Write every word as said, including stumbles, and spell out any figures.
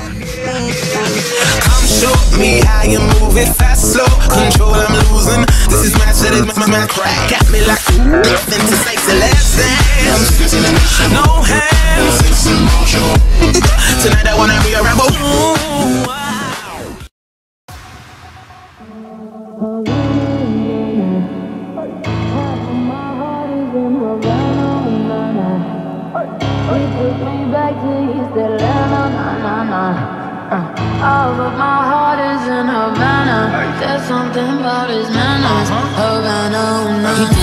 Come show me how you move it fast, slow. Control, I'm losing. This is my shit, it's my, my crack. Got me like nothing to say to less than. No hands. Tonight I wanna be a rebel. Oh, but my heart is in Havana. There's something about his manners. Havana,